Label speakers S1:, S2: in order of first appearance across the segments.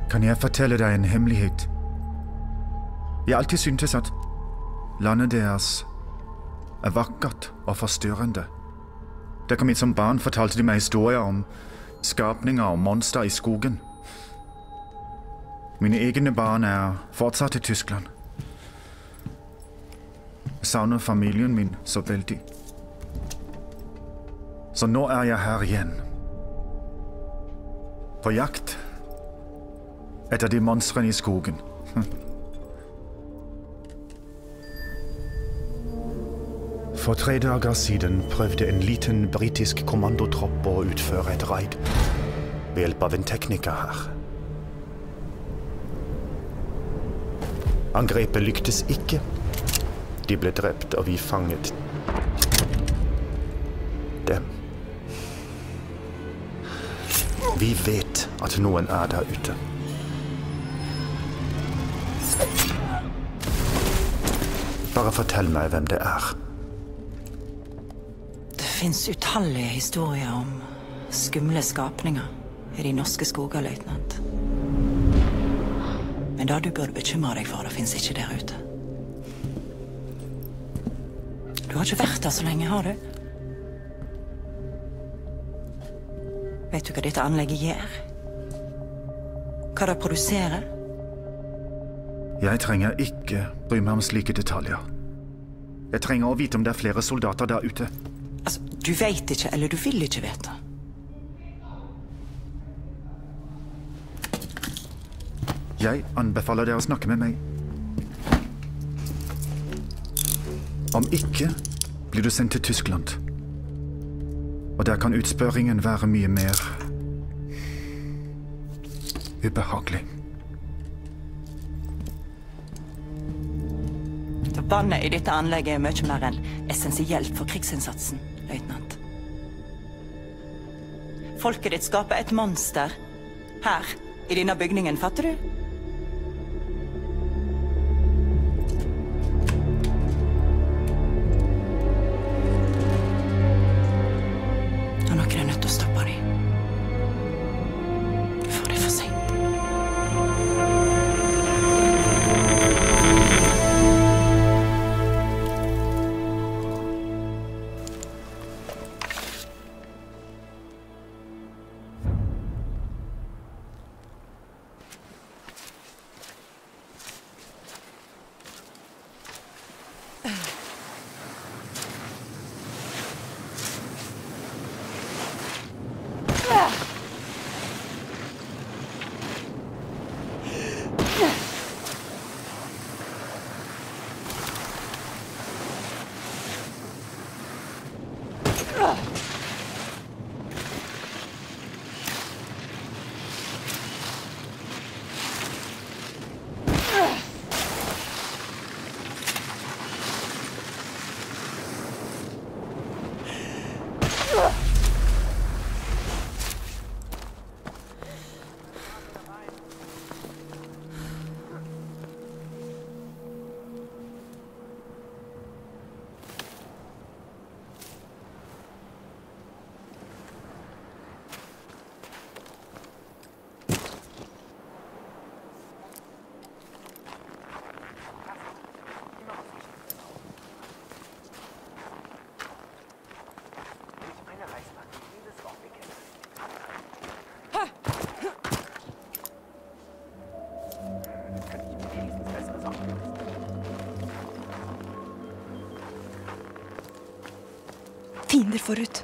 S1: Kan jeg fortelle deg en hemmelighet? Jeg alltid syntes at landet deres er vakkert og forstyrrende. Da jeg kom hit som barn, fortalte de meg historier om skapninger og monster i skogen. Mine egne barn er fortsatt i Tyskland. Jeg savner familien min så veldig. Så nå er jeg her igjen. På jakt etter de monstrene i skogen. For 3 dager siden prøvde en liten britisk kommandotropp å utføre et raid ved hjelp av en tekniker her. Angrepet lyktes ikke. De ble drept, og vi fanget dem. Vi vet at noen er der ute. Bare fortell meg hvem det er.
S2: Det finnes utallige historier om skumle skapninger i de norske skoger, løytnant. Men det du burde bekymre deg for, det finnes ikke der ute. Du har ikke vært der så lenge, har du? Vet du hva dette anlegget gjør? Hva det produserer?
S1: Jeg trenger ikke bry meg om slike detaljer. Jeg trenger å vite om det er flere soldater der ute.
S2: Altså, du vet ikke, eller du vil ikke vite.
S1: Jeg anbefaler dere å snakke med meg. Om ikke, blir du sendt til Tyskland. Og der kan utspørringen være mye mer ubehagelig.
S2: Vannet i dette anlegget er mye mer enn essensielt for krigsinnsatsen, løytnant. Folket ditt skaper et monster her, i denne bygningen, fatter du? Og noen er nødt til å stoppe dem. For det er for sent. Fiender forut.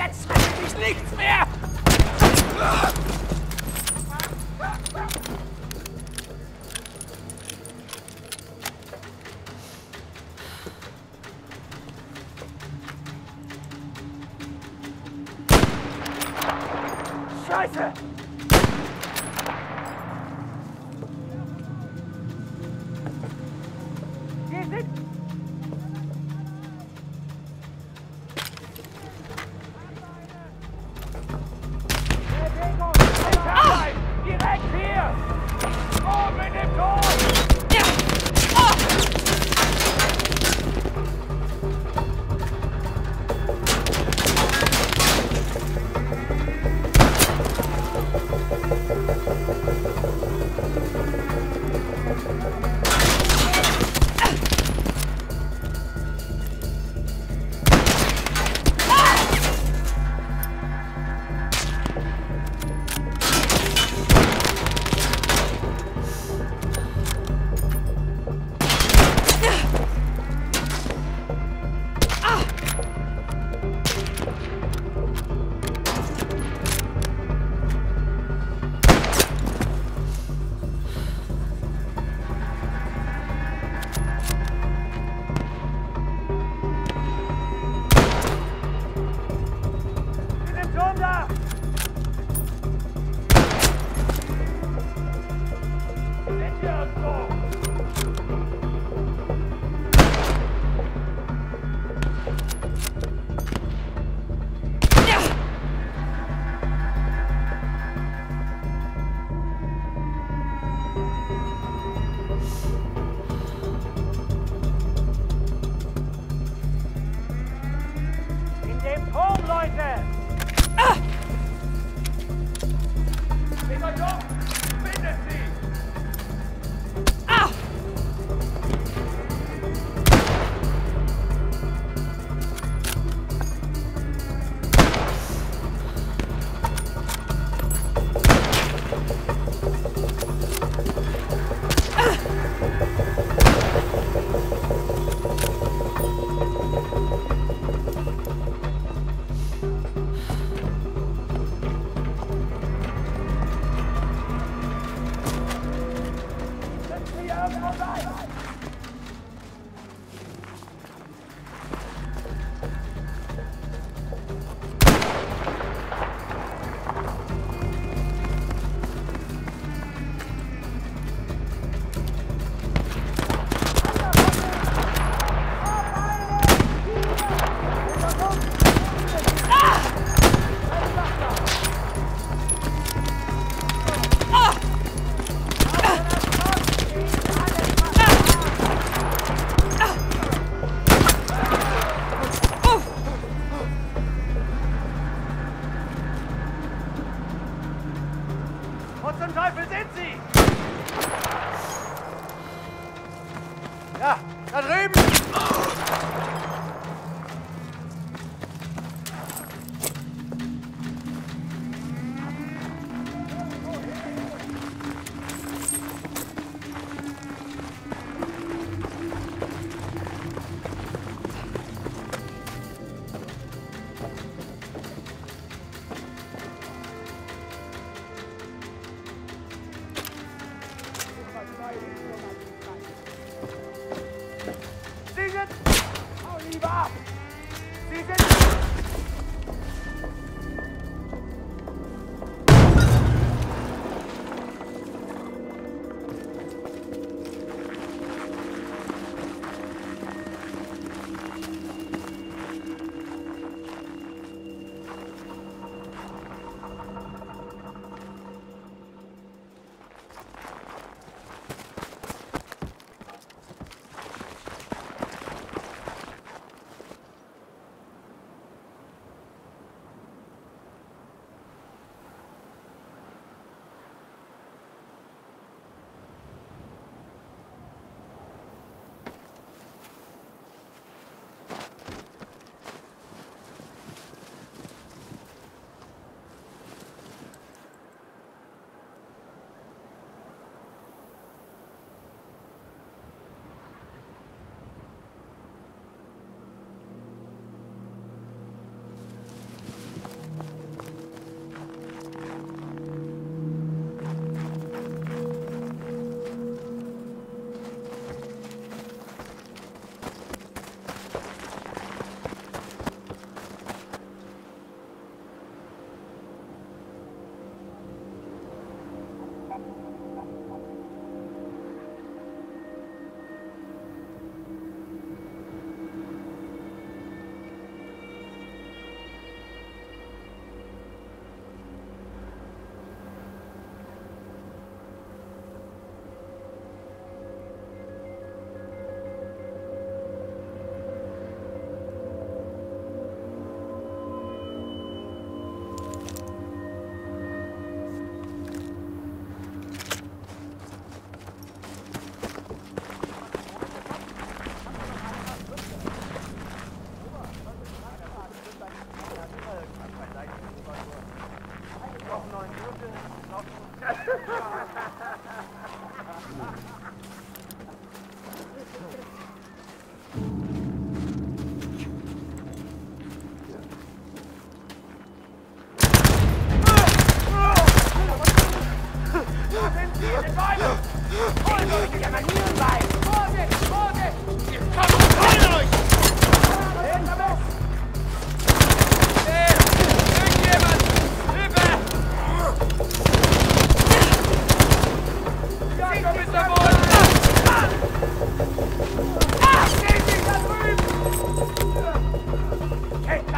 S3: Jetzt rettet dich nichts mehr! Scheiße! Wir sind... Bewegung! Direkt hier! Oben in dem Tor!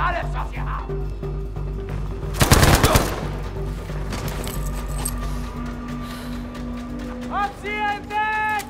S3: alles, was ihr habt! Abziehen, weg!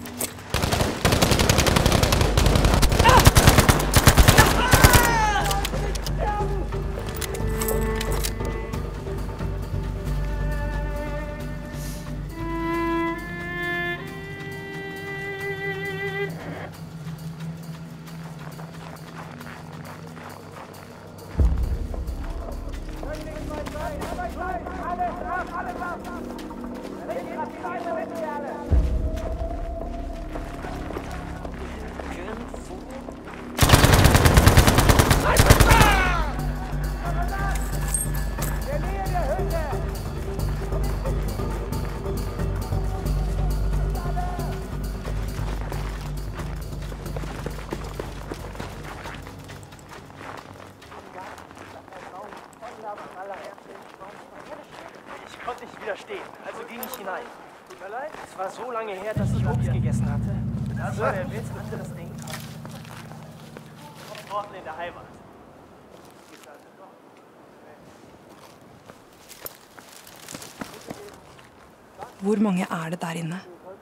S4: Ich konnte nicht widerstehen, also ging ich hinein. Tut mir leid, es war so lange her, dass ich Obst gegessen hatte. Also, wer willst du das Ding? Orten in der Heimat.
S5: Hvor mange er det der inne?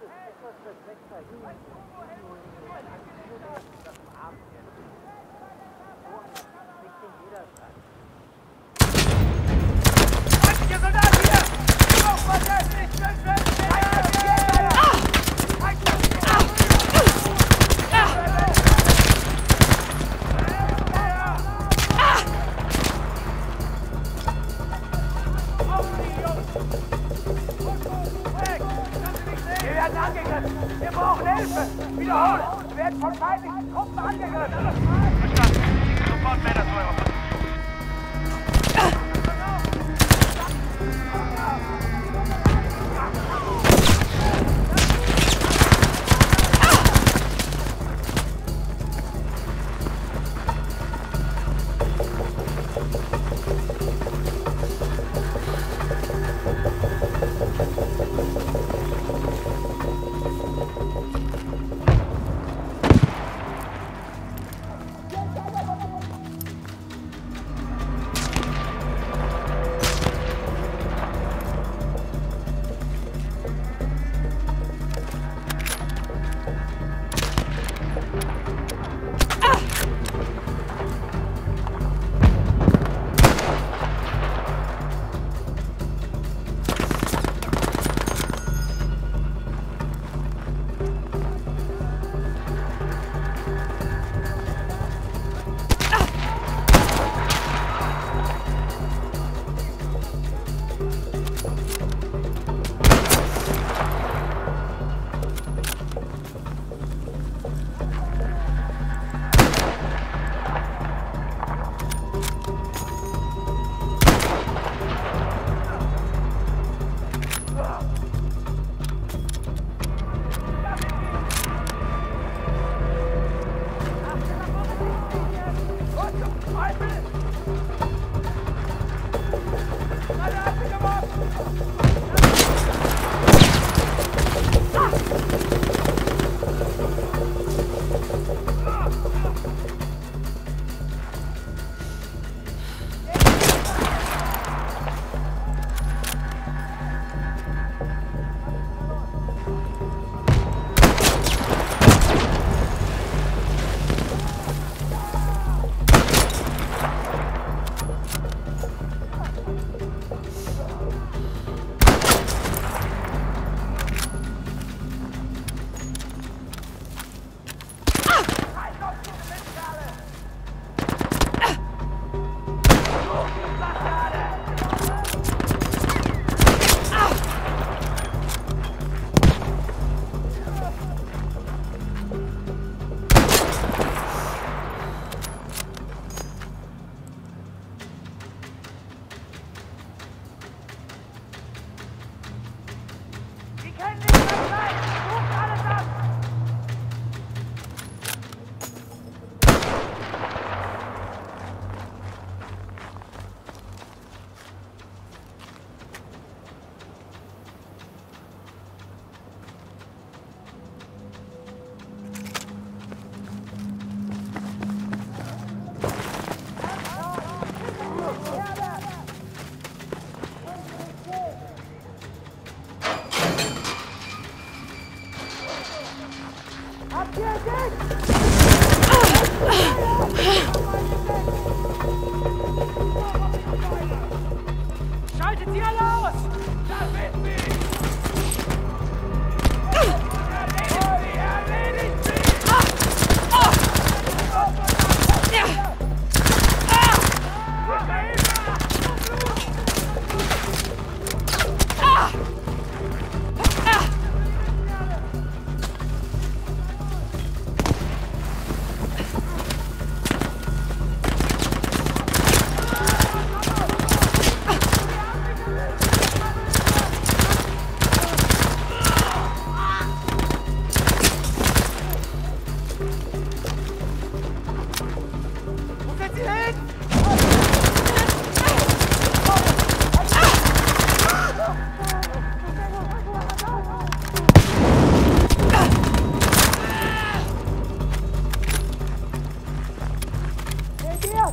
S3: Wir brauchen Hilfe! Wiederholen! Wir werden von feindlichen Truppen angegriffen! Verstanden. Sofort Männer zu eurer Position. hier!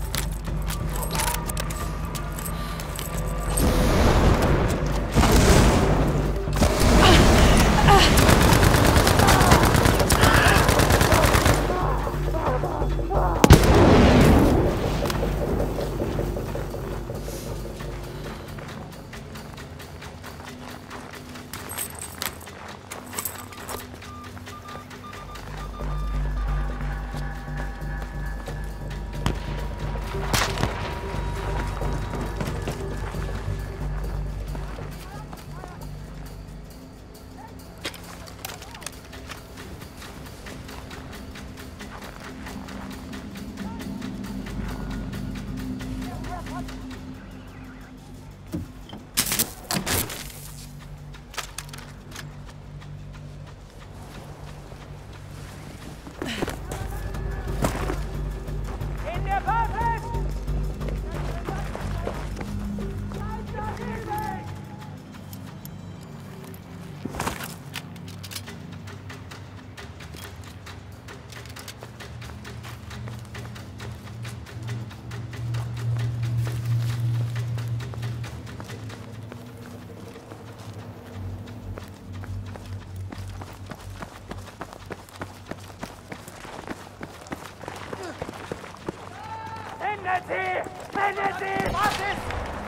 S3: Was ist?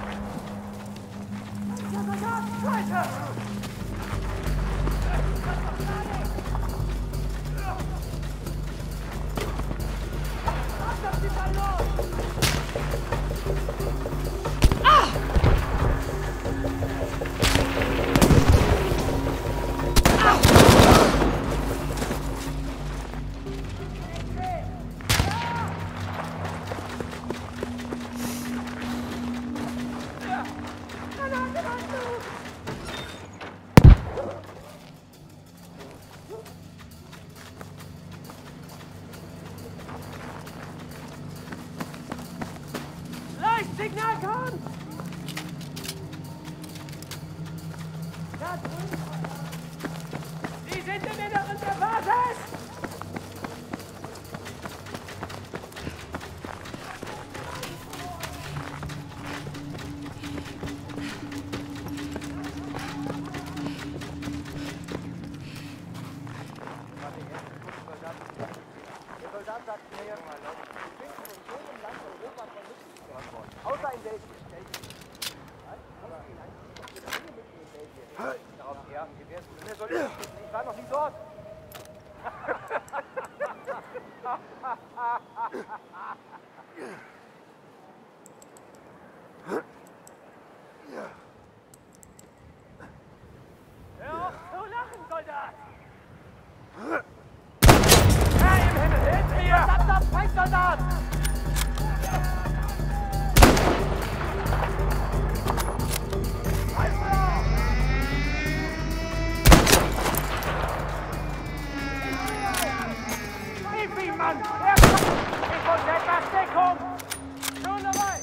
S3: Weiter! Was ist da los? Signal kommt! Sie sind im Inneren der Basis! Der Soldat sagt mir ja mal, ich bin von so einem Land Europa von nichts gehört worden. Außer in Belgien. Darauf eher, Gewehrskunde soll ich war noch nie dort. Hör auf zu lachen, Soldat! Herr im Himmel, hinter mir! Verdammter Feindsoldat! Mann! Ich muss etwas Deckung! Schon dabei!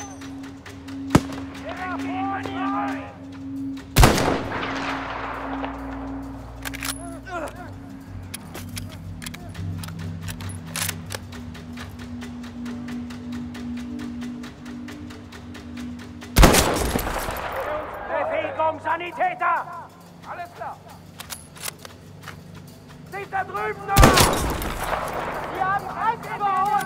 S3: Mann hier rein! Bewegung, Sanitäter! Alles klar! Sieht da drüben noch! Wir haben Feind überholt!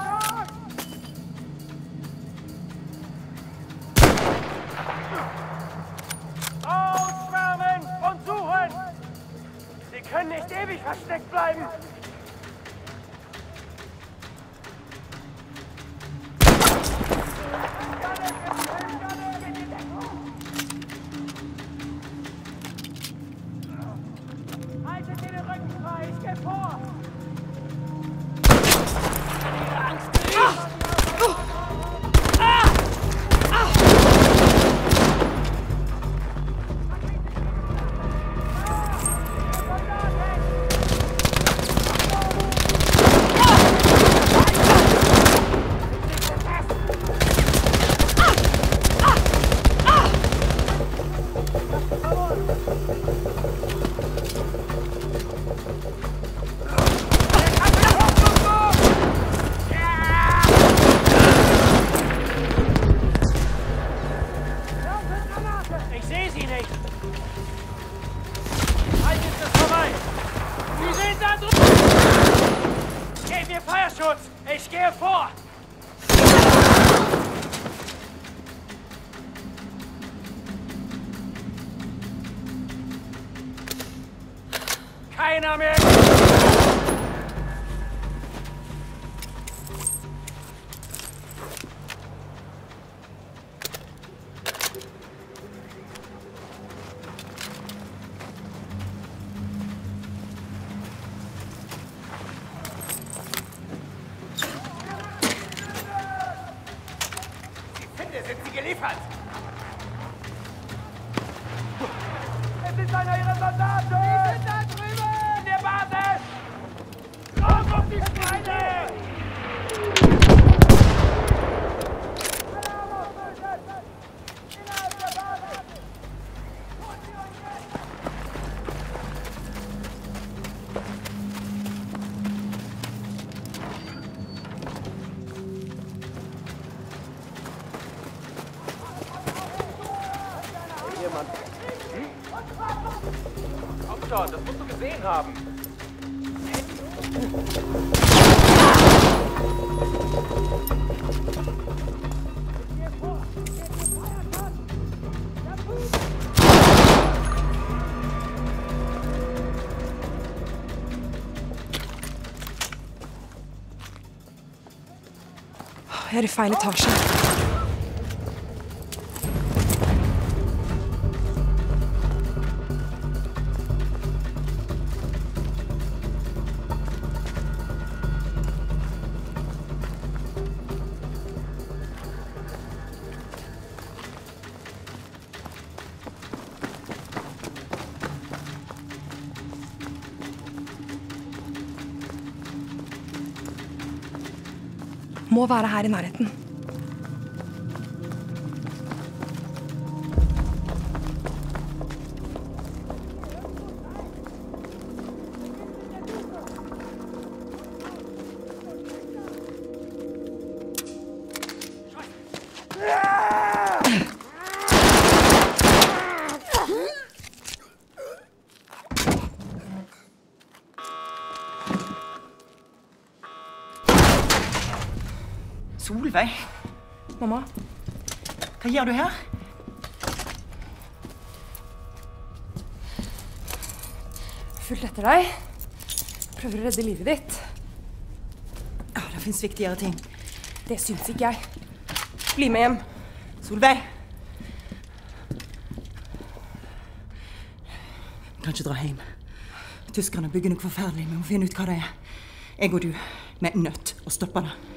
S3: Ausschwärmen und suchen! Sie können nicht ewig versteckt bleiben! Haltet ihr den Rücken frei, ich geh vor! regner med!
S6: Sind Sie geliefert?
S3: Es ist einer Ihrer Soldaten! Die sind da drüben! In der Basis! Raus auf die Schweine! Alarm auslösen! Innerhalb der Basis! Holt sie euch weg!
S6: Komm schon, das musst du gesehen haben.
S5: Jeg er i feil etasje. Må være her i nærheten.
S2: Solveig?
S5: Mamma?
S2: Hva gjør du her?
S5: Fulgt etter deg. Prøver å redde livet ditt.
S2: Ja, det finnes viktigere ting.
S5: Det syns ikke jeg. Bli med hjem.
S2: Solveig! Vi kan ikke dra hjem. Tyskerne bygger noe forferdelig. Vi må finne ut hva det er. Jeg og du, vi er nødt å stoppe det.